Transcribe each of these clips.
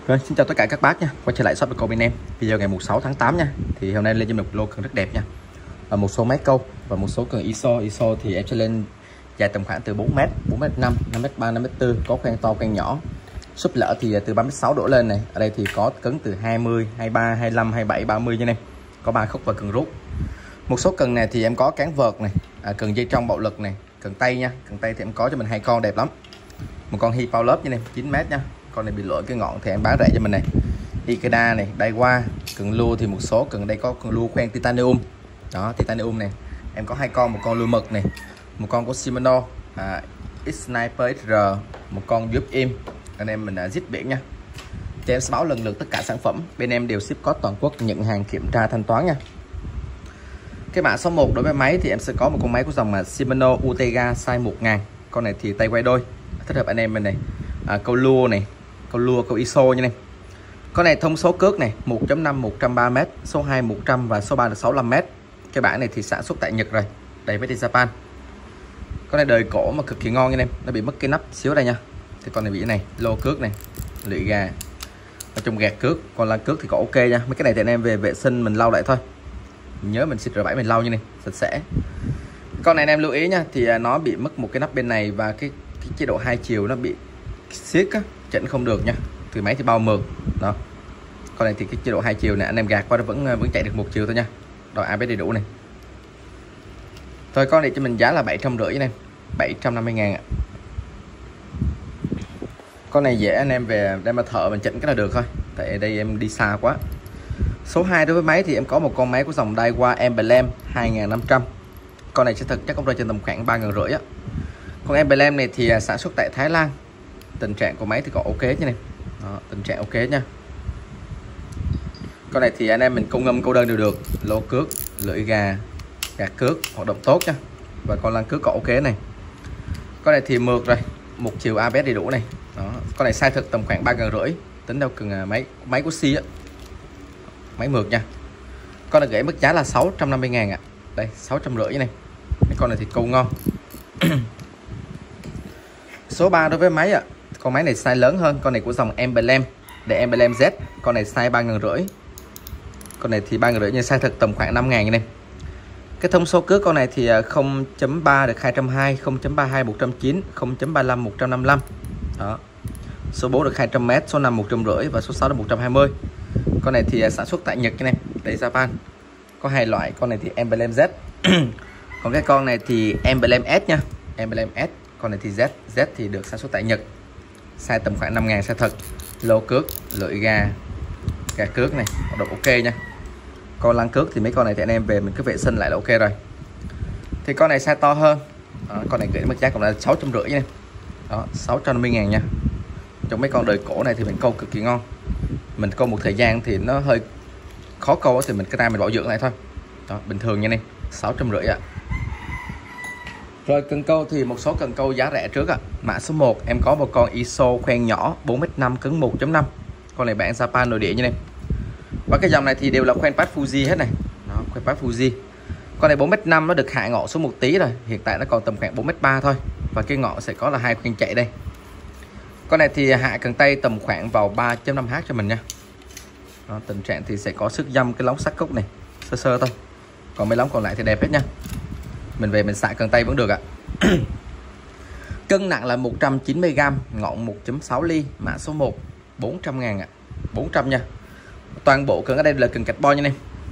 Rồi, xin chào tất cả các bác nha, quay trở lại shop của bên em. Video ngày 6 tháng 8 nha. Thì hôm nay lên cho mình một lô cần rất đẹp nha. Và một số máy câu và một số cần ISO thì em sẽ lên dài tầm khoảng từ 4m, 4m5, 5m3, 5m4, có khoang to khoang nhỏ. Súp lỡ thì từ 3m6 đổ lên này. Ở đây thì có cứng từ 20, 23, 25, 27, 30 nha em. Có 3 khúc và cần rút. Một số cần này thì em có cán vợt này, cần dây trong bạo lực này, cần tay nha. Cần tay thì em có cho mình 2 con đẹp lắm. Một con Hi Power nha em, 9m nha. Con này bị lỗi cái ngọn thì em bán rẻ cho mình này. Ikeda này, Daiwa, cần lua thì một số cần đây có cần lua khoen titanium. Đó, titanium này. Em có 2 con, một con lua mực này, một con của Shimano X-Sniper XR, một con giúp im. Anh em mình zip biển nha. Cho em sẽ báo lần lượt tất cả sản phẩm. Bên em đều ship code toàn quốc, nhận hàng kiểm tra thanh toán nha. Cái mã số 1 đối với máy thì em sẽ có một con máy của dòng Shimano Utega size 1000. Con này thì tay quay đôi, thích hợp anh em mình này. Câu lua này, câu lua, câu ISO nha em. Con này thông số cước này 1.5 130m, số 2 100 và số 3 là 65m. Cái bảng này thì sản xuất tại Nhật rồi, đây với Japan. Con này đời cổ mà cực kỳ ngon nha em, nó bị mất cái nắp xíu đây nha. Thì con này bị cái này, lô cước này, lưỡi gà, ở trong gạt cước, còn là cước thì có ok nha. Mấy cái này thì anh em về vệ sinh mình lau lại thôi. Mình nhớ mình xịt rửa bãi mình lau như này, sạch sẽ. Con này anh em lưu ý nha, thì nó bị mất một cái nắp bên này và cái chế độ 2 chiều nó bị siết á, chỉnh không được nha. Từ máy thì bao mượt đó. Con này thì cái chế độ 2 chiều này anh em gạt qua nó vẫn chạy được 1 chiều thôi nha. Rồi ABS đầy đủ này. Thôi con này cho mình giá là 750 anh em, 750.000 ạ. Con này dễ anh em về đem mà thợ mình chỉnh cái là được thôi, tại đây em đi xa quá. Số 2 đối với máy thì em có một con máy của dòng Daiwa Emblem 2500. Con này sẽ thực chắc cũng rơi trên tầm khoảng 3.500 á. Con Emblem này thì sản xuất tại Thái Lan. Tình trạng của máy thì có ok chứ này. Đó, tình trạng ok nha. Con này thì anh em mình câu ngâm câu đơn đều được, lô cước, lưỡi gà, gạt cước hoạt động tốt nha. Và con lăn cước có ok này. Con này thì mượt rồi, 1 chiều ABS đầy đủ này. Đó, con này size thực tầm khoảng 3.500, tính theo cần máy của Si á. Máy mượt nha. Con này gửi mức giá là 650.000 ạ. Đây, 650 này. Con này thì câu ngon. Số 3 đối với máy ạ. Con máy này size lớn hơn, con này của dòng Emblem, để Emblem Z. Con này size 3.500. Con này thì 3.500 nhưng size thực tầm khoảng 5.000 này. Cái thông số cước con này thì 0.3 được 220, 0.32 190, 0.35 155. Đó. Số 4 được 200m, số 5 150 và số 6 là 120. Con này thì sản xuất tại Nhật cái này, đấy Japan. Có 2 loại, con này thì Emblem Z. Còn cái con này thì Emblem S nha, Emblem S. Con này thì Z thì được sản xuất tại Nhật. Size tầm khoảng 5.000 size thật. Lô cước, lưỡi gà, gạt cước này, hoạt động ok nha. Con lăn cước thì mấy con này thì anh em về mình cứ vệ sinh lại là ok rồi. Thì con này size to hơn. Đó, con này gửi mức giá cũng là 650 nha. Đó, 650.000 nha. Trong mấy con đời cổ này thì mình câu cực kỳ ngon. Mình câu một thời gian thì nó hơi khó câu thì mình cái ra mình bảo dưỡng lại thôi. Đó, bình thường nha em, 650 ạ. Rồi cần câu thì một số cần câu giá rẻ trước ạ. Mã số 1 em có một con ISO khoen nhỏ 4m5 cứng 1.5. Con này bản Japan nội địa như này. Và cái dòng này thì đều là khoen pad Fuji hết này. Đó, khoen pad Fuji. Con này 4m5 nó được hạ ngọn xuống một tí rồi. Hiện tại nó còn tầm khoảng 4m3 thôi. Và cái ngọn sẽ có là 2 khoen chạy đây. Con này thì hạ cần tay tầm khoảng vào 3.5h cho mình nha. Đó, tình trạng thì sẽ có sức dăm cái lóng sắt cúc này sơ sơ thôi. Còn mấy lóng còn lại thì đẹp hết nha. Mình về mình xạ cần tay vẫn được ạ. Cân nặng là 190g, ngọn 1.6 ly, mã số 1 400.000 ạ. 400 nha. Toàn bộ cần ở đây là cần carbon nha em.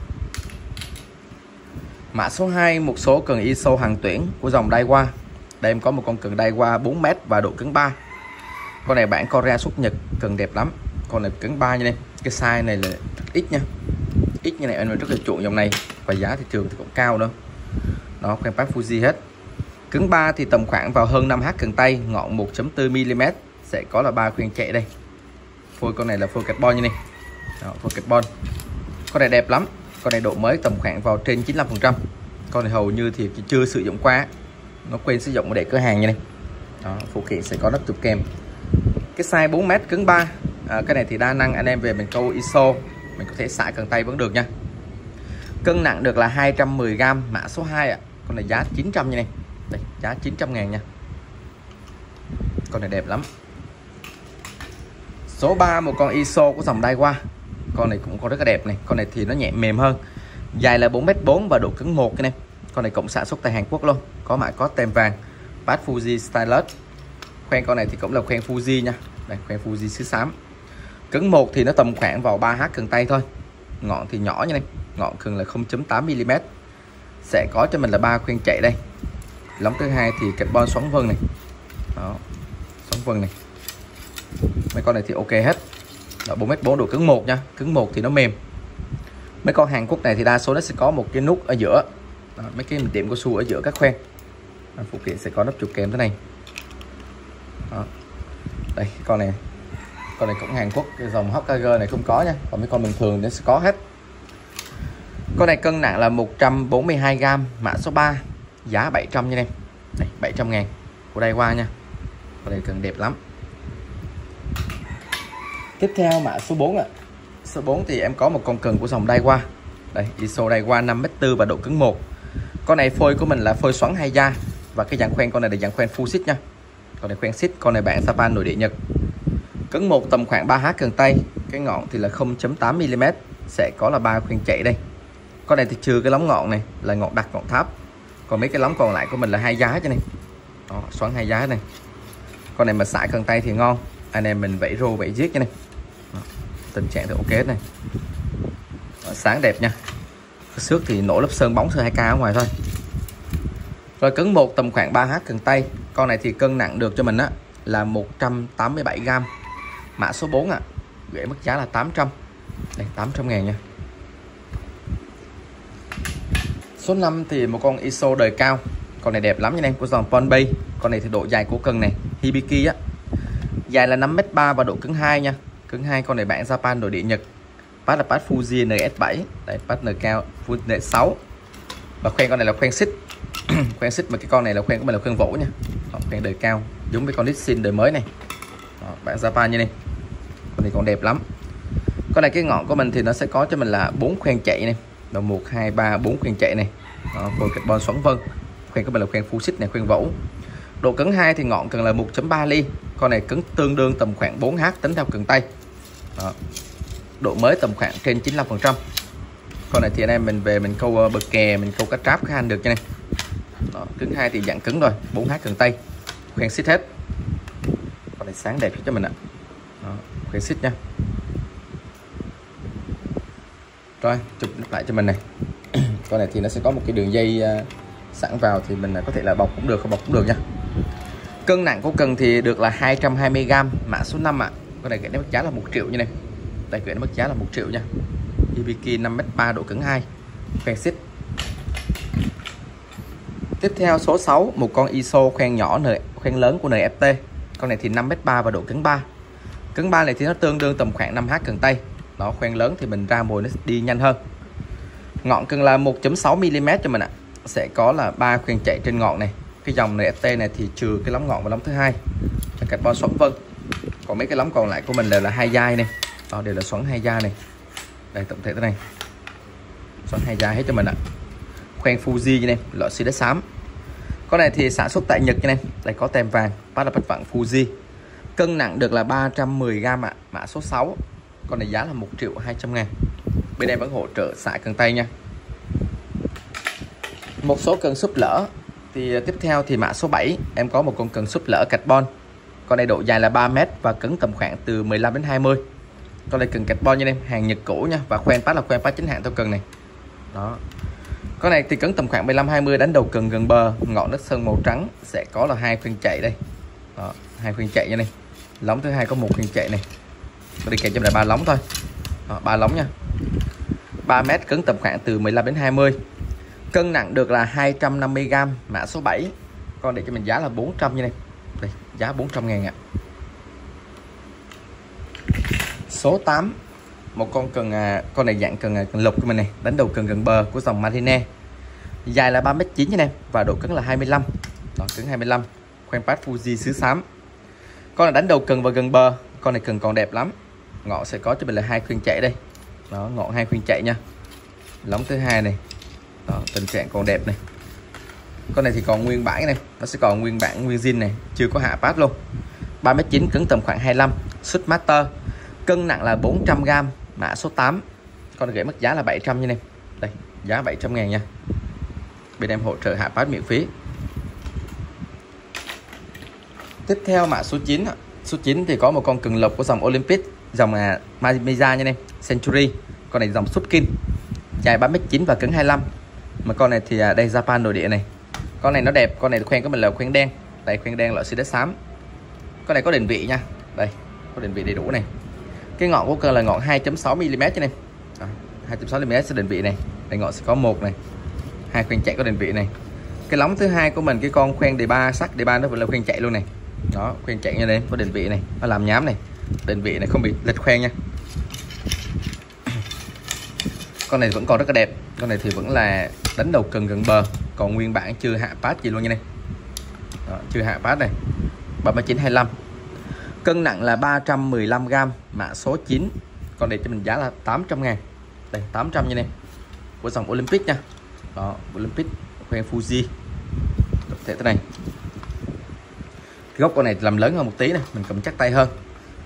Mã số 2 một số cần ISO hàng tuyển của dòng Daiwa. Đây em có một con cần Daiwa 4m và độ cứng 3. Con này bản Korea xuất Nhật, cần đẹp lắm. Con này cứng 3 nha em. Cái size này là ít nha. Ít như này anh rất là chuộng dòng này và giá thị trường thì cũng cao đâu. Đó, khoen pad Fuji hết. Cứng 3 thì tầm khoảng vào hơn 5h cần tay, ngọn 1.4mm, sẽ có là 3 khoen chạy đây. Phôi con này là phôi carbon như này. Đó, phôi carbon. Con này đẹp lắm. Con này độ mới tầm khoảng vào trên 95%. Con này hầu như thì chưa sử dụng qua. Nó quên sử dụng để cửa hàng như này. Đó, phụ kiện sẽ có nắp chụp kèm. Cái size 4m cứng 3. Cái này thì đa năng anh em về mình câu ISO, mình có thể xả cần tay vẫn được nha. Cân nặng được là 210g, mã số 2 ạ. Con này giá 900 như này. Đây, giá 900.000 nha. Con này đẹp lắm. Số 3 một con ISO của dòng Daiwa. Con này cũng có rất là đẹp này. Con này thì nó nhẹ mềm hơn. Dài là 4m4 và độ cứng 1 cái này. Con này cũng sản xuất tại Hàn Quốc luôn. Có mã có tem vàng. Bass Fuji Stylus. Khoen con này thì cũng là khoen Fuji nha. Đây, khoen Fuji xứ xám. Cứng 1 thì nó tầm khoảng vào 3h cần tay thôi. Ngọn thì nhỏ như này. Ngọn thường là 0.8mm. Sẽ có cho mình là 3 khoen chạy đây. Lóng thứ hai thì carbon xoắn vân này. Đó. Xoắn vân này. Mấy con này thì ok hết. 4m4 độ cứng 1 nha. Cứng 1 thì nó mềm. Mấy con Hàn Quốc này thì đa số nó sẽ có một cái nút ở giữa. Đó, mấy cái điểm cao su ở giữa các khoen. Phụ kiện sẽ có nắp chụp kèm thế này. Đó. Đây con này cũng Hàn Quốc, cái dòng HKG này không có nha, còn mấy con bình thường nó sẽ có hết. Con này cân nặng là 142g, mã số 3, giá 700 nha em. Đây, 700.000 của Daiwa nha. Con này cần đẹp lắm. Tiếp theo mã số 4 ạ. Số 4 thì em có một con cần của dòng Daiwa. Đây, ISO Daiwa 5m4 và độ cứng 1. Con này phôi của mình là phôi xoắn 2 da và cái dạng khoen con này là dạng khoen full sheet nha. Con này khoen sheet, con này bản Japan nội địa Nhật. Cứng 1 tầm khoảng 3h cần tay. Cái ngọn thì là 0.8mm. Sẽ có là 3 khoen chạy đây. Con này thì trừ cái lóng ngọn này là ngọn đặc, ngọn tháp. Còn mấy cái lóng còn lại của mình là 2 giá cho này. Đó, xoắn 2 giá này. Con này mà xả cần tay thì ngon. Anh em mình vẫy rô vẫy giết cho này. Đó, tình trạng thì ok hết này. Đó, sáng đẹp nha. Xước thì nổ lớp sơn bóng sơ 2K ở ngoài thôi. Rồi cứng 1 tầm khoảng 3h cần tay. Con này thì cân nặng được cho mình á là 187g. Mã số 4 ạ. Gửi mức giá là 800. Đây, 800.000 nha. Số 5 thì một con ISO đời cao. Con này đẹp lắm nha em, của dòng Ponbay. Con này thì độ dài của cần này Hibiki á. Dài là 5m3 và độ cứng 2 nha. Cứng 2, con này bản Japan nội địa Nhật. Pass là pass Fuji NS7. Đây, pass N cao Fuji NS6. Và khoen con này là khoen xích. Khoen xích mà cái con này là khoen của mình là khoen vỗ nha. Đó, khoen đời cao giống với con Nixin đời mới này. Đó, bản Japan như này. Con này còn đẹp lắm. Con này cái ngọn của mình thì nó sẽ có cho mình là 4 khoen chạy này. Đó, 1 2 3 4 khoen chạy này. Đó, phôi carbon xoắn vân. Khoen của mình là khoen full sheet này, khoen vỗ. Độ cứng 2 thì ngọn cần là 1.3 ly. Con này cứng tương đương tầm khoảng 4h tính theo cần tay. Đó. Độ mới tầm khoảng trên 95%. Con này thì anh em mình về mình câu bờ kè, mình câu cá tráp khá ăn được cho này. Đó, cứng 2 thì dạng cứng rồi, 4h cần tay. Khoen xích hết. Con này sáng đẹp cho mình ạ. Đó, khoen xích nha. Rồi, chụp lại cho mình này. Con này thì nó sẽ có một cái đường dây sẵn vào thì mình có thể là bọc cũng được, không bọc cũng được nha. Cân nặng của cần thì được là 220g, mã số 5 ạ. Con này gửi đến mức giá là 1 triệu như này. Đây, gửi đến mức giá là 1 triệu nha. Hibiki 5m3 độ cứng 2. Khoen xích. Tiếp theo số 6, một con ISO khoen nhỏ khoen lớn của NFT. Con này thì 5m3 và độ cứng 3. Cứng 3 này thì nó tương đương tầm khoảng 5h cần tay. Đó, khoen lớn thì mình ra mồi nó đi nhanh hơn. Ngọn cần là 1.6mm cho mình ạ. Sẽ có là 3 khoen chạy trên ngọn này. Cái dòng NFT này thì trừ cái lóng ngọn và lóng thứ hai là carbon xoắn vân. Còn mấy cái lóng còn lại của mình đều là 2 dai này. Đó, đều là xoắn 2 dai này. Đây, tổng thể thế này. Xoắn 2 dai hết cho mình ạ. Khoen Fuji như này, loại xi đất xám. Con này thì sản xuất tại Nhật như này. Đây có tem vàng, pass là pass vặn Fuji. Cân nặng được là 310g ạ. Mã số 6. Con này giá là 1.200.000. Bên em vẫn hỗ trợ xả cần tay nha. Một số cần súp lỡ. Thì tiếp theo thì mã số 7 em có một con cần súp lỡ carbon. Con này độ dài là 3m và cứng tầm khoảng từ 15 đến 20. Con này cần carbon như em, hàng Nhật cũ nha, và khoen pass là khoen pass chính hãng theo cần này. Đó. Con này thì cứng tầm khoảng 15-20, đánh đầu cần gần bờ, ngọn đất sơn màu trắng, sẽ có là 2 khoen chạy đây. Đó, 2 khoen chạy như này. Lóng thứ hai có 1 khoen chạy này. Tôi đi kèm cho mình là 3 lóng thôi. Đó, 3 lóng nha. 3m cứng tầm khoảng từ 15 đến 20. Cân nặng được là 250g, mã số 7. Con để cho mình giá là 400 như này. Đây, giá 400.000 ạ. Số 8. Một con cần con này dạng cần lục của mình này, đánh đầu cần gần bờ của dòng Marine. Dài là 3m9 như này và độ cứng là 25. Đó, cứng 25. Khoen pass Fuji xứ xám. Con này đánh đầu cần và gần bờ, con này cần còn đẹp lắm. Ngọn sẽ có cho mình là 2 khoen chạy đây. Đó, ngọn 2 khoen chạy nha. Lóng thứ hai này. Đó, tình trạng còn đẹp này. Con này thì còn nguyên bản này, nó sẽ còn nguyên bản nguyên zin này, chưa có hạ pass luôn. 3m9 cứng tầm khoảng 25, Suit Master, cân nặng là 400g, mã số 8. Con này gửi mức giá là 700 nha em. Đây, giá 700.000 nha. Bên em hỗ trợ hạ pass miễn phí. Tiếp theo mã số 9. Số 9 thì có một con cần lộc của dòng Olympic, dòng Mamiya nha em, Century. Con này dòng Sutkin, dài 3m9 và cứng 25. Mà con này thì đây Japan nội địa này. Con này nó đẹp, con này khoen của mình là khoen đen. Đây khoen đen loại CDS xám. Con này có định vị nha. Đây, có định vị đầy đủ này. Cái ngọn của cơ là ngọn 2.6 mm cho em. 2.6 mm sẽ định vị này. Đây ngọn sẽ có một này. Hai khoen chạy có định vị này. Cái lóng thứ hai của mình, cái con khoen đề ba sắt đề ba nó vẫn là khoen chạy luôn này. Đó, khoen chạy như đây, có định vị này, nó làm nhám này. Định vị này không bị lệch khoen nha. Con này vẫn còn rất là đẹp. Con này thì vẫn là đánh đầu cần gần bờ, còn nguyên bản chưa hạ pass gì luôn nha này. Đó, chưa hạ pass này. 3925. Cân nặng là 315g, mã số 9. Con này cho mình giá là 800.000. Đây 800 như này. Của dòng Olympic nha. Đó, Olympic khoen Fuji. Thế này. Cái gốc con này làm lớn hơn một tí này, mình cầm chắc tay hơn.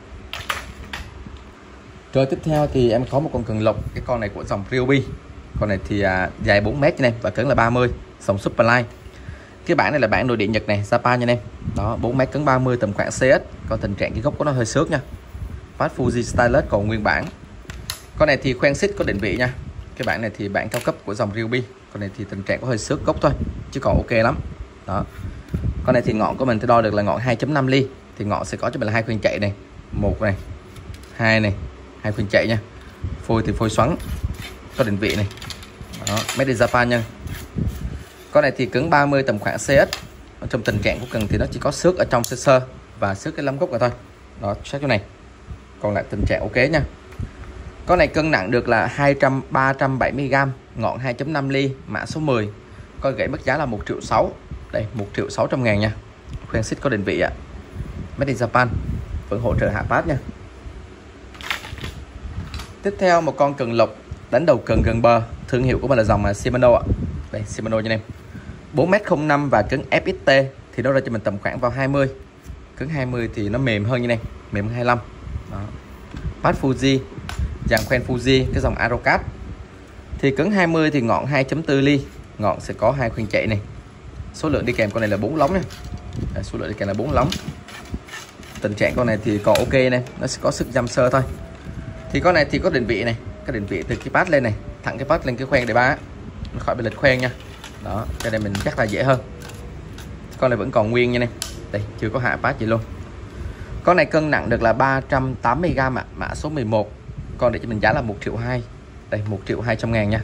Rồi tiếp theo thì em có một con cần lộc, cái con này của dòng Ryobi. Con này thì dài 4m nha em và cứng là 30, dòng Superline. Cái bản này là bản nội địa Nhật này, Japan nha em. Đó, 4m cứng 30 tầm khoảng CS. Còn tình trạng cái gốc của nó hơi xước nha. Pass Fuji Stylus còn nguyên bản. Con này thì khoen xích có định vị nha. Cái bản này thì bản cao cấp của dòng Ryobi. Con này thì tình trạng có hơi xước gốc thôi, chứ còn ok lắm. Đó. Con này thì ngọn của mình thì đo được là ngọn 2.5 ly. Thì ngọn sẽ có cho mình là hai khoen chạy này, một này, hai này, hai khoen chạy nha. Phôi thì phôi xoắn, có định vị này. Đó, made in Japan nha. Con này thì cứng 30 tầm khoảng CS. Trong tình trạng của cần thì nó chỉ có xước ở trong sơ sơ và xước cái lắm gốc rồi thôi. Đó, sát chỗ này. Còn lại tình trạng ok nha. Con này cân nặng được là 370g, ngọn 2.5 ly, mã số 10. Con gãy mức giá là 1.6 triệu. Đây, 1.600.000 nha. Khoen xích có định vị ạ. Made in Japan, vẫn hỗ trợ hạ pass nha. Tiếp theo một con cần lộc đánh đầu cần gần bờ, thương hiệu của mình là dòng Shimano ạ. Đây Shimano cho em. 4m05 và cứng FXT thì nó ra cho mình tầm khoảng vào 20. Cứng 20 thì nó mềm hơn như này, mềm hơn 25. Đó. Pass Fuji, dàn khoen Fuji, cái dòng Aerocat. Thì cứng 20 thì ngọn 2.4 ly, ngọn sẽ có hai khoen chạy này. Số lượng đi kèm con này là 4 lóng nha. Số lượng đi kèm là 4 lóng. Tình trạng con này thì còn ok này, nó sẽ có sức giam sơ thôi. Thì con này thì có định vị này, cái định vị từ cái pass lên này, thẳng cái pass lên cái khoen đề ba, nó khỏi bị lệch khoen nha. Đó, cho nên mình chắc là dễ hơn. Con này vẫn còn nguyên như này. Đây, chưa có hạ pass gì luôn. Con này cân nặng được là 380g ạ, mã số 11. Con để cho mình giá là 1.2 triệu. Đây, 1.200.000 nha.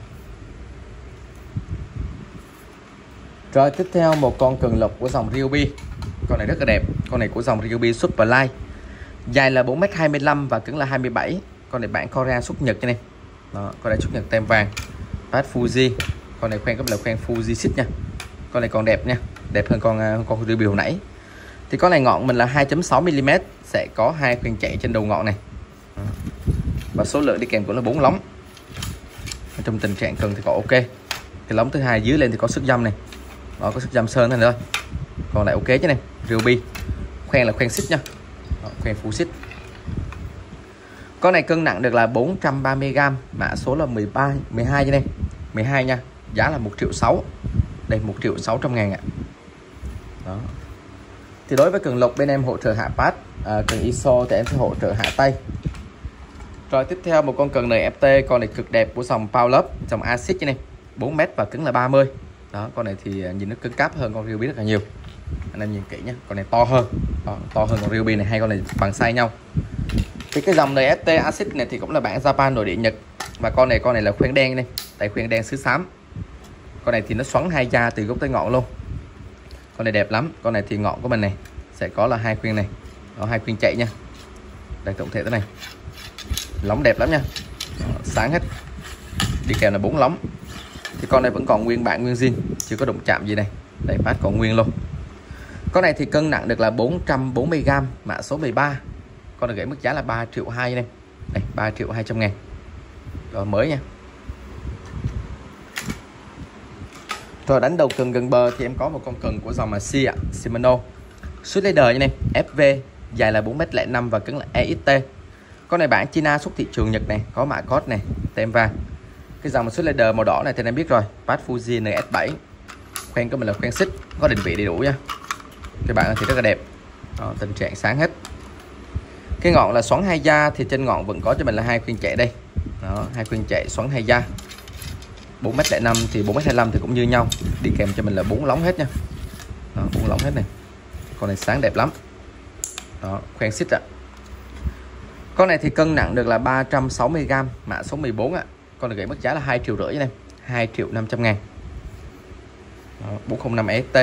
Rồi tiếp theo một con cần lộc của dòng Ryobi. Con này rất là đẹp. Con này của dòng Ryobi Superline. Dài là 4m25 và cứng là 27. Con này bản Korea xuất Nhật cho nên. Đó, con này xuất Nhật tem vàng. Pass Fuji. Con này khoen có là khoen Fuji xích nha. Con này còn đẹp nha, đẹp hơn con Ryobi hồi nãy. Thì con này ngọn mình là 2.6 mm, sẽ có hai khoen chạy trên đầu ngọn này. Và số lượng đi kèm của nó 4 lóng. Trong tình trạng cần thì có ok. Cái lóng thứ hai dưới lên thì có sức dăm này. Đó, có sức dăm sơn thôi. Còn lại ok chứ này. Ryobi. Khoen là khoen xích nha. Đó, khoen full xích. Con này cân nặng được là 430g, mã số là 12 như này. 12 nha. Giá là 1.6 triệu. Đây 1.600.000 ạ. Đó. Thì đối với cần lộc bên em hỗ trợ hạ pass, cần ISO thì em sẽ hỗ trợ hạ tay. Rồi tiếp theo một con cần NFT, con này cực đẹp của dòng Powerlove, dòng Acid như này, 4m và cứng là 30. Đó, con này thì nhìn nó cứng cáp hơn con Ryobi rất là nhiều. Anh em nhìn kỹ nhé, con này to hơn. Đó, to hơn con Ryobi này, hai con này bằng size nhau. Thì cái dòng NFT Acid này thì cũng là bản Japan nội địa Nhật. Và con này là khoen đen này, tại khoen đen xứ xám. Con này thì nó xoắn hai da từ gốc tới ngọn luôn. Con này đẹp lắm. Con này thì ngọn của mình này sẽ có là hai khoen này. Đó, hai khoen chạy nha. Đây tổng thể thế này. Lóng đẹp lắm nha. Đó, sáng hết. Đi kèm là 4 lóng. Thì con này vẫn còn nguyên bản nguyên zin, chưa có đụng chạm gì này. Đây pass còn nguyên luôn. Con này thì cân nặng được là 440g, mã số 13. Con này gửi mức giá là 3.2 triệu này. Đây 3.200.000. Rồi mới nha. Rồi đánh đầu cần gần bờ thì em có một con cần của dòng Shimano Suit Leader như này, FV dài là 4m05 và cứng là EXT. Con này bản China, xuất thị trường Nhật này, có mã code này, tem vàng. Cái dòng xuất leader màu đỏ này thì anh em biết rồi, Bass Fuji NS7. Khoen của mình là khoen xích, có định vị đầy đủ nha. Cái bản này thì rất là đẹp. Đó, tình trạng sáng hết. Cái ngọn là xoắn 2 da, thì trên ngọn vẫn có cho mình là 2 khuyên chạy đây. Đó, 2 khuyên chạy xoắn 2 da. 4m05 thì 4m25 thì cũng như nhau. Đi kèm cho mình là 4 lóng hết nha. Đó, 4 lóng hết này. Con này sáng đẹp lắm. Đó, khoen xích ạ. Con này thì cân nặng được là 360g, mã số 14 ạ. Con này gửi mức giá là 2,5 triệu này, 2.500.000. 405 EST.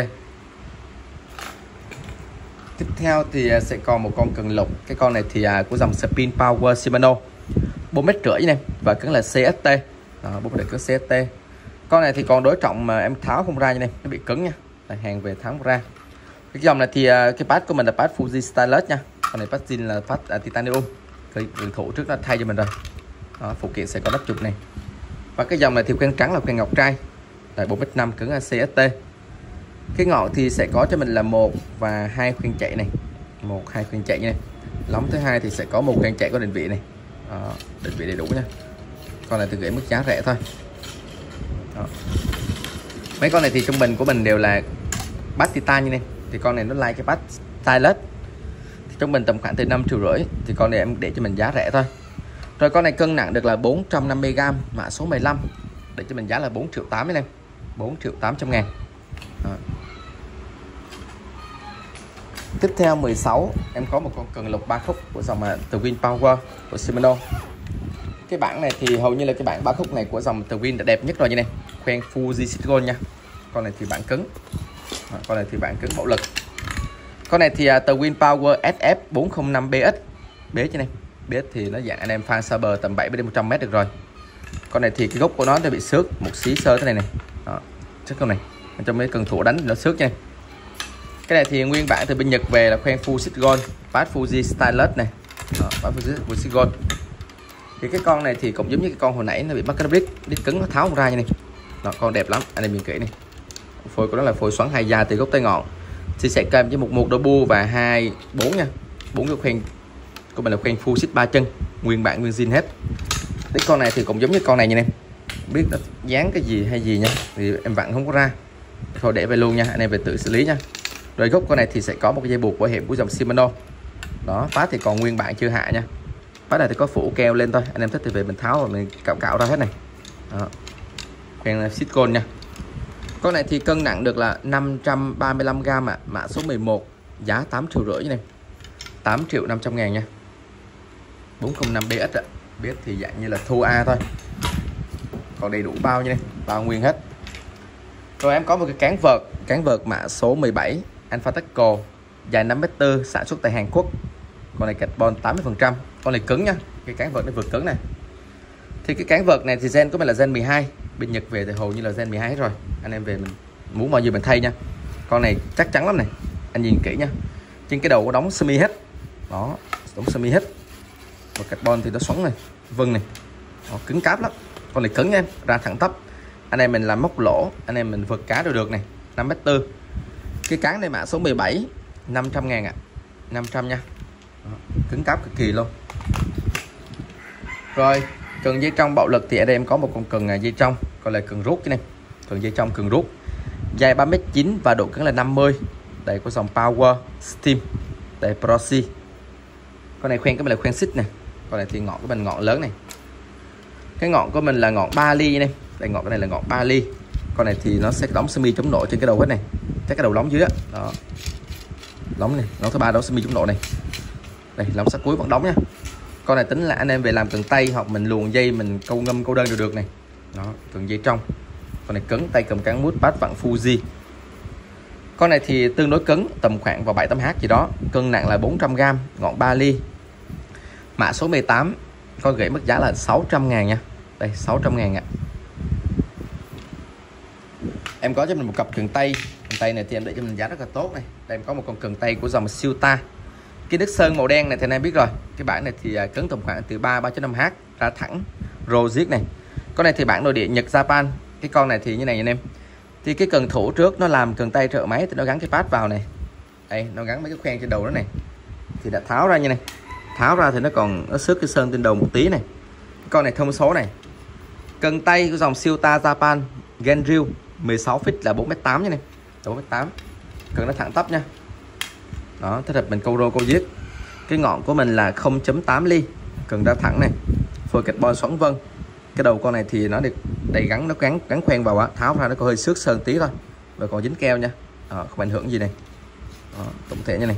Tiếp theo thì sẽ còn một con cần lục. Cái con này thì của dòng Spin Power Shimano, 4,5 m này và cứng là CST. Đó, 4 cứng CST. Con này thì còn đối trọng mà em tháo không ra như này, nó bị cứng nha. Là hàng về tháo không ra. Cái dòng này thì cái pad của mình là pad Fuji Stylus nha. Con này pad zin là pad titanium. Cái thủ trước nó thay cho mình rồi. Đó, phụ kiện sẽ có nắp chụp này. Và cái dòng này thì khoen trắng là khoen ngọc trai. Tại 4m5 cứng CST. Cái ngọn thì sẽ có cho mình là 1 và 2 khoen chạy này. 1 2 khoen chạy như này. Lóng thứ hai thì sẽ có một khoen chạy có định vị này. Đó, định vị đầy đủ nha. Con này thì gửi mức giá rẻ thôi. Đó. Mấy con này thì trung bình của mình đều là bass titan như này. Thì con này nó like cái bass stylus. Thì trung bình tầm khoảng từ 5,5 triệu. Thì con này em để cho mình giá rẻ thôi. Rồi con này cân nặng được là 450g, mã số 15. Để cho mình giá là 4,8 triệu em. 4.800.000. Tiếp theo 16, em có một con cần lục 3 khúc của dòng Twin Power của Shimano. Cái bản này thì hầu như là cái bản 3 khúc này của dòng Twin đã đẹp nhất rồi như này. Khoen Fuji Citron nha. Con này thì bản cứng. Con này thì bản cứng bạo lực. Con này thì Twin Power SF405BX. Bế chứ này. Bế thì nó dạng anh em fan xa bờ tầm 70-100m được rồi. Con này thì cái gốc của nó bị xước một xí sơ thế này này. Đó, xước con này. Trong mấy cần thủ đánh nó xước nha. Cái này thì nguyên bản từ bên Nhật về là khoen Full Citron, Bass Fuji Stylus này. Đó, Bass Fuji Citron. Thì cái con này thì cũng giống như cái con hồi nãy, nó bị mắc cái đít cứng nó tháo không ra như này. Đó, con đẹp lắm, anh em nhìn kỹ này. Phôi của nó là phôi xoắn 2 da từ gốc tới ngọn. Thì sẽ kèm với một đôi bu và 2 4 nha. 4 cái khoen của mình là khoen Full Cit 3 chân, nguyên bản nguyên zin hết. Cái con này thì cũng giống như con này như này. Không biết nó dán cái gì hay gì nha, thì em vặn không có ra. Thôi để về luôn nha, anh em về tự xử lý nha. Rồi gốc con này thì sẽ có một cái dây buộc bảo hiểm của dòng Shimano. Đó, pad thì còn nguyên bản chưa hạ nha. Pad này thì có phủ keo lên thôi, anh em thích thì về mình tháo và mình cạo ra hết này. Đó. Khoen silicone nha. Con này thì cân nặng được là 535g ạ, mã số 11, giá 8,5 triệu này. 8.500.000 nha. 405 BX ạ. BX thì dạng như là thua A thôi. Còn đầy đủ bao như này, bao nguyên hết. Rồi em có một cái cán vợt mã số 17 Alpha Taco, dài 5m4, sản xuất tại Hàn Quốc. Con này carbon 80%, con này cứng nha. Cái cán vợt nó vượt cứng này. Thì cái cán vợt này thì gen của mình là gen 12, bên Nhật về thì hầu như là gen 12 hết rồi. Anh em về mình muốn bao nhiêu mình thay nha. Con này chắc chắn lắm này, anh nhìn kỹ nha. Trên cái đầu có đóng semi hết. Đó, đóng semi hết. Và carbon thì nó xoắn này, vân này. Đó, cứng cáp lắm. Con này cứng nha em, ra thẳng tắp. Anh em mình làm móc lỗ, anh em mình vượt cá đều được này. 5m4. Cái cán này mã số 17, 500.000 ạ. 500 nha. Đó, cứng cáp cực kỳ luôn. Rồi, cần dây trong bạo lực thì ở đây em có một con cần dây trong, gọi là cần rút chứ này. Cần dây trong cần rút. Dài 3m9 và độ cứng là 50. Đây có dòng Power Steam. Đây Proxy. Con này khoen của mình là khoen xích này. Con này thì ngọn của mình ngọn lớn này. Cái ngọn của mình là ngọn 3 ly này. Đây ngọn cái này là ngọn 3 ly. Con này thì nó sẽ đóng semi chống nổ trên cái đầu hết này. Chắc cái đầu lóng dưới á. Đó. Lóng này, lóng thứ ba đóng semi chống nổ này. Đây, lóng sát cuối vẫn đóng nha. Con này tính là anh em về làm cần tay hoặc mình luồn dây mình câu ngâm câu đơn đều được này. Đó, cần dây trong. Con này cứng, tay cầm cán mút bát vặn Fuji. Con này thì tương đối cứng, tầm khoảng vào 7-8h gì đó. Cân nặng là 400g, ngọn 3 ly. Mã số 18, con gửi mức giá là 600.000 nha. Đây, 600.000 ạ. Em có cho mình một cặp cần tay. Cần tay này thì em để cho mình giá rất là tốt này. Đây em có một con cần tay của dòng Silta. Cái nước sơn màu đen này thì anh em biết rồi. Cái bản này thì cứng tầm khoảng từ 3-3.5h, ra thẳng Rojik này. Con này thì bản nội địa Nhật Japan. Cái con này thì như này anh em. Thì cái cần thủ trước nó làm cần tay trợ máy thì nó gắn cái pad vào này. Đây, nó gắn mấy cái khoen trên đầu đó này. thì đã tháo ra như này. Tháo ra thì nó còn nó xước cái sơn trên đầu một tí này. Con này thông số này. Cần tay của dòng Silta Japan Genryu 16 feet là 4m8 như này. 4m8. Cần nó thẳng tắp nha. Đó, thế thật mình câu rô câu giết. Cái ngọn của mình là 0.8 ly. Cần đao thẳng này. Phôi carbon xoắn vân. Cái đầu con này thì nó được đầy gắn, nó gắn khoen vào á, tháo ra nó có hơi xước sơn tí thôi. Và còn dính keo nha. Không ảnh hưởng gì này. Đó, tổng thể như này.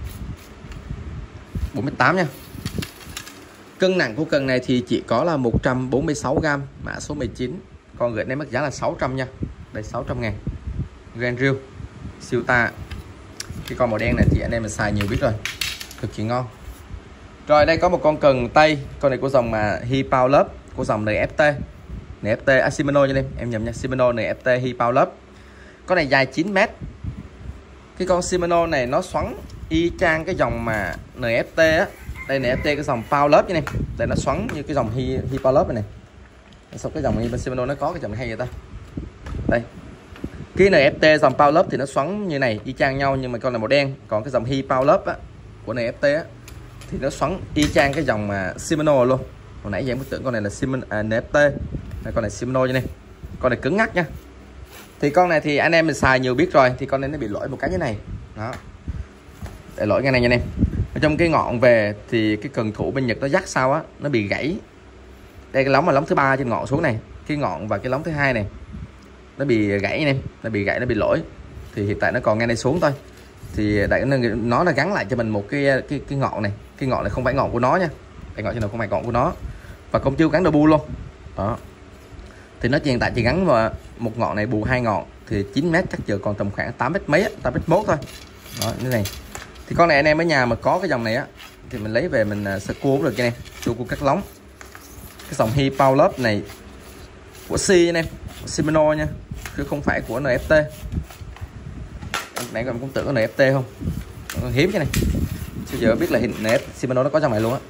4m8 nha. Cân nặng của cần này thì chỉ có là 146g, mã số 19. Con gửi đến mức giá là 600 nha. Đây 600.000. Genryu Silta. Cái con màu đen này thì anh em mình xài nhiều biết rồi. Cực kỳ ngon. Rồi đây có một con cần tây. Con này của dòng mà Hi Power Love, của dòng NFT. NFT Shimano cho em nhầm nha. Shimano NFT Hi Power Love. Con này dài 9m. Cái con Shimano này nó xoắn y chang cái dòng mà NFT á. Đây NFT cái dòng Power Love như này. Đây nó xoắn như cái dòng Hi Power Love này. Sao cái dòng bên Shimano nó có cái dòng này hay vậy ta? Đây. Cái NFT dòng Power Love thì nó xoắn như này y chang nhau, nhưng mà con này màu đen. Còn cái dòng Hi Power Love á của NFT á thì nó xoắn y chang cái dòng mà Shimano luôn. Hồi nãy giờ em cứ tưởng con này là NFT. Đây, con này Shimano như này. Con này cứng ngắc nha. Thì con này thì anh em mình xài nhiều biết rồi. Thì con này nó bị lỗi một cái như này. Đó. Để lỗi cái này nha anh em. Ở trong cái ngọn về thì cái cần thủ bên Nhật nó dắt sao á, nó bị gãy. Đây cái lóng là lóng thứ 3 trên ngọn xuống này. Cái ngọn và cái lóng thứ 2 này nó bị gãy này, nó bị gãy, nó bị lỗi. Thì hiện tại nó còn ngay đây xuống thôi. Thì đại nó là gắn lại cho mình một cái ngọn này. Cái ngọn này không phải ngọn của nó nha. Cái ngọn trên đầu không phải ngọn của nó. Và cũng chưa gắn double luôn. Đó. Thì nó hiện tại chỉ gắn vào một ngọn này bù 2 ngọn thì 9m, chắc giờ còn tầm khoảng 8m mấy, 8m1 thôi. Đó, như này. Thì con này anh em ở nhà mà có cái dòng này á thì mình lấy về mình sơ cua cũng được cho em. Sơ cua cắt lóng. Cái dòng Hi Power Love này của em, Shimano nha, chứ không phải của NFT. Nãy em cũng tưởng có NFT không? Hiếm cái này. Bây giờ biết là hình Shimano nó có trong này luôn á.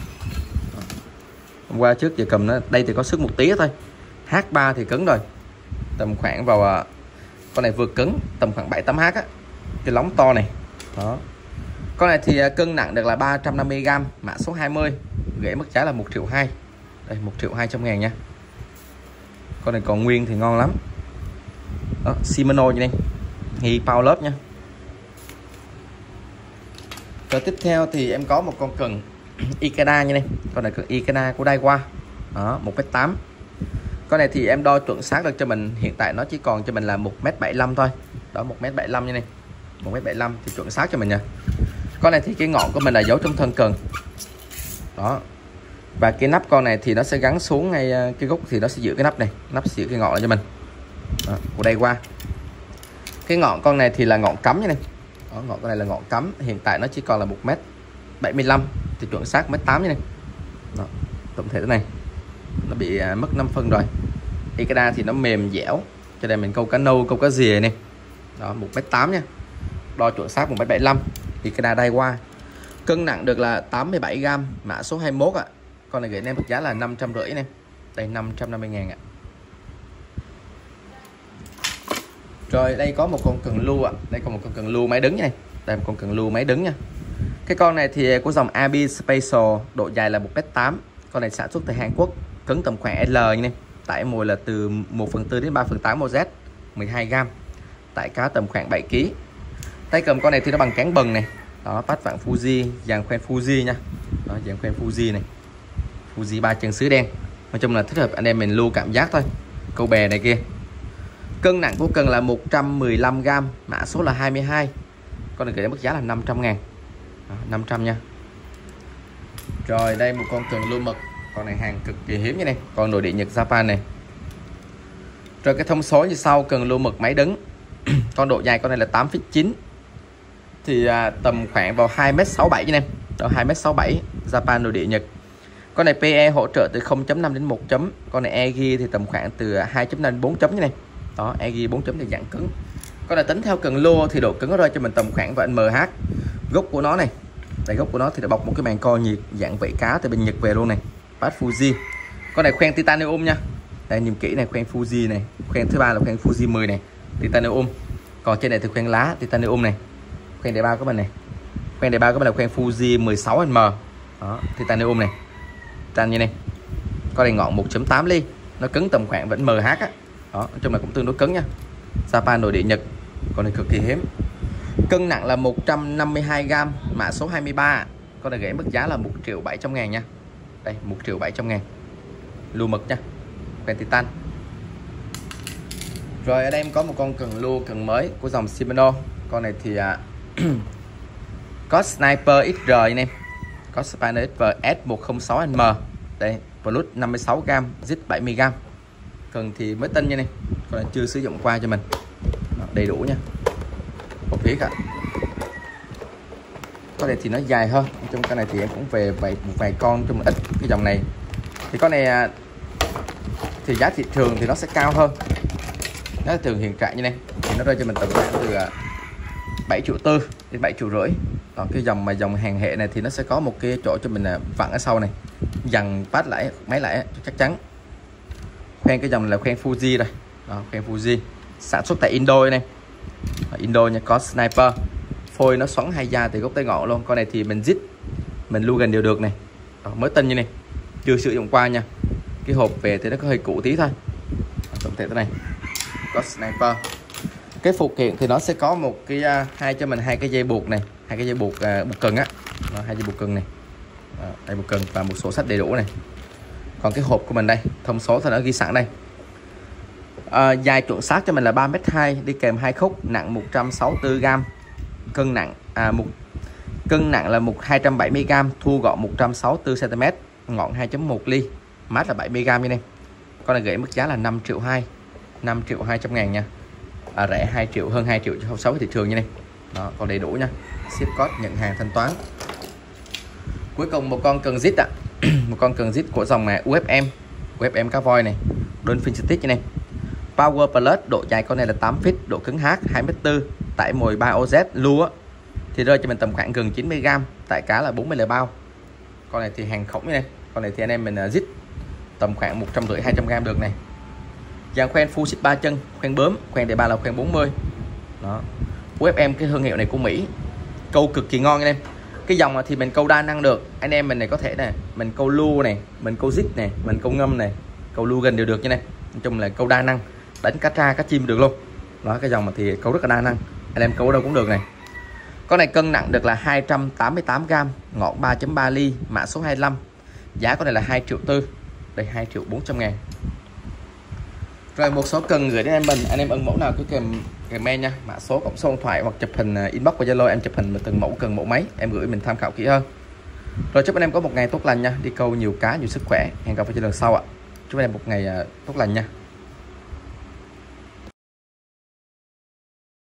Hôm qua trước giờ cầm nó đây thì có sức một tí thôi. H3 thì cứng rồi. Tầm khoảng vào con này vừa cứng tầm khoảng 7-8H á. Cái lóng to này. Đó. Con này thì cân nặng được là 350g, mã số 20. Gửi mức giá là 1.2 triệu. Đây 1.200.000 nha. Con này còn nguyên thì ngon lắm. Đó, Shimano như này. Hi Power Love nha. Rồi tiếp theo thì em có một con cần Ikeda như này. Con này cần Ikeda của Daiwa. Đó, 1m8. Con này thì em đo chuẩn xác được cho mình. Hiện tại nó chỉ còn cho mình là 1m75 thôi. Đó 1m75 như này. 1m75 thì chuẩn xác cho mình nha. Con này thì cái ngọn của mình là giấu trong thân cần. Đó. Và cái nắp con này thì nó sẽ gắn xuống ngay cái gốc, thì nó sẽ giữ cái nắp này. Nắp sẽ giữ cái ngọn lại cho mình. Đó, của đây qua. Cái ngọn con này thì là ngọn cắm như này. Đó, ngọn con này là ngọn cắm. Hiện tại nó chỉ còn là 1m75 thì chuẩn xác 1m8 như này. Đó, tổng thể thế này. Nó bị mất 5 phân rồi. Ikeda thì nó mềm dẻo, cho nên mình câu cá nâu, câu cá rìa này. Đó 1m8 nha. Đo chuẩn xác 1m75. Ikeda Daiwa. Cân nặng được là 87g, mã số 21 ạ. Con này gửi em mức giá là 550 này. Đây 550.000 ạ. Rồi đây có một con cần lưu ạ. Đây có một con cần lưu máy đứng này. Đây một con cần lưu máy đứng nha. Cái con này thì của dòng AB Special, độ dài là 1m8. Con này sản xuất từ Hàn Quốc, cứng tầm khoảng L như này. Tải mồi là từ 1/4 đến 3/8 OZ, 12g. Tải cá tầm khoảng 7kg. Tay cầm con này thì nó bằng cán bần này. Đó, pad vạn Fuji, dàn khoen Fuji nha. Đó, dàn khoen Fuji này. Fuji 3 chân sứ đen. Nói chung là thích hợp anh em mình lưu cảm giác thôi. Câu bè này kia. Cân nặng của cần là 115g, mã số là 22. Con này gửi mức giá là 500.000. 500 nha. Rồi đây một con cần lưu mực. Con này hàng cực kỳ hiếm như này. Con nội địa Nhật Japan này. Rồi cái thông số như sau. Cần lưu mực máy đứng. Con độ dài con này là 8,9. Thì tầm khoảng vào 2m67 như này. Đó 2m67. Japan nội địa Nhật. Con này PE hỗ trợ từ 0.5 đến 1 chấm. Con này EGI thì tầm khoảng từ 2.5 đến 4 chấm như này. Đó EGI 4 chấm thì dạng cứng. Con này tính theo cần lô thì độ cứng nó rơi cho mình tầm khoảng vào MH. Gốc của nó này. Đây gốc của nó thì đã bọc một cái màng co nhiệt dạng vảy cá từ bên Nhật về luôn này. Pad Fuji. Con này khoen titanium nha. Đây nhìn kỹ này, khoen Fuji này. Khoen thứ 3 là khoen Fuji 10 này. Titanium. Còn trên này thì khoen lá titanium này. Khoen đề bao các bạn này. Khoen đề bao các bạn là khoen Fuji 16mm. Đó, titanium này. Tan như này. Con này ngọn 1.8 ly, nó cứng tầm khoảng vẫn MH á. Đó, nói chung là cũng tương đối cứng nha. Japan nội địa Nhật. Con này cực kỳ hiếm. Cân nặng là 152g, mã số 23. Con này gửi mức giá là 1.700.000 nha. Đây, 1.700.000. Lưu mực nha. Khoen titan. Rồi ở đây em có một con cần lưu cần mới của dòng Shimano. Con này thì có Sniper XR anh em. Có Sniper XR S106M. Đây, Plus 56g, zip 70g. Cần thì mới tinh nha này. Con này chưa sử dụng qua cho mình. Đó, đầy đủ nha. Một phía cả. Con này thì nó dài hơn. Trong con này thì em cũng về một vài con trong ít cái dòng này. Thì con này thì giá thị trường thì nó sẽ cao hơn. Nó thường hiện trạng như này thì nó rơi cho mình tầm khoảng từ 7,4 triệu đến 7,5 triệu. Còn cái dòng hàng hệ này thì nó sẽ có một cái chỗ cho mình vặn ở sau này, dằn phát lại máy lại chắc chắn. Khoen cái dòng này là khoen Fuji đây. Đó, khoen Fuji sản xuất tại Indo này. Ở Indo nha, có Sniper. Phôi nó xoắn hai da từ gốc tới ngọn luôn. Con này thì mình zip, mình lưu gần đều được này. Đó, mới tinh như này, chưa sử dụng qua nha. Cái hộp về thì nó có hơi cũ tí thôi. Tổng thể thế này. Có Sniper. Cái phụ kiện thì nó sẽ có một cái cho mình hai cái dây buộc này, hai cái dây buộc buộc cần á. Đó, hai dây buộc cần này. Đó, đây buộc cần và một sổ sách đầy đủ này. Còn cái hộp của mình đây, thông số thì nó ghi sẵn đây. Dài chuẩn xác cho mình là 3m2, đi kèm 2 khúc, nặng 164g. Cân nặng cân nặng là 270g, thu gọn 164cm, ngọn 2.1 ly, mát là 70g như này. Con này gửi mức giá là 5.200.000, 5.200.000 nha. Rẻ 2 triệu, hơn 2 triệu so với thị trường như này. Đó, còn đầy đủ nha. Ship code, nhận hàng, thanh toán. Cuối cùng một con cần zit ạ. Một con cần zit của dòng UFM cá voi này, Dolphin Stitch như này. Power Plus, độ dài con này là 8 feet, độ cứng H 2m4, tải mồi 3OZ lưu á thì rơi cho mình tầm khoảng gần 90g, tải cá là 40 lời bao. Con này thì hàng khổng như này. Con này thì anh em mình zit tầm khoảng 150-200g được này. Dàn khoen full xích 3 chân, khoen bướm, khoen đề ba là khoen 40. Đó. UFM cái thương hiệu này của Mỹ. Câu cực kỳ ngon anh em. Cái dòng thì mình câu đa năng được. Anh em mình này có thể này, mình câu lưu này, mình câu zig này, mình câu ngâm này, câu lưu gần đều được như này. Nói chung là câu đa năng, đánh cá tra, cá chim được luôn. Đó, cái dòng mà thì câu rất là đa năng. Anh em câu ở đâu cũng được này. Con này cân nặng được là 288g, ngọn 3.3 ly, mã số 25. Giá con này là 2.4 triệu. Đây 2.400.000. Rồi một số cần gửi đến em mình, anh em ưng mẫu nào cứ comment nha, mã số cộng số điện thoại hoặc chụp hình inbox qua Zalo, em chụp hình từng mẫu cần mẫu máy, em gửi mình tham khảo kỹ hơn. Rồi chúc anh em có một ngày tốt lành nha, đi câu nhiều cá nhiều sức khỏe. Hẹn gặp lại trên lần sau ạ. Chúc anh em một ngày tốt lành nha.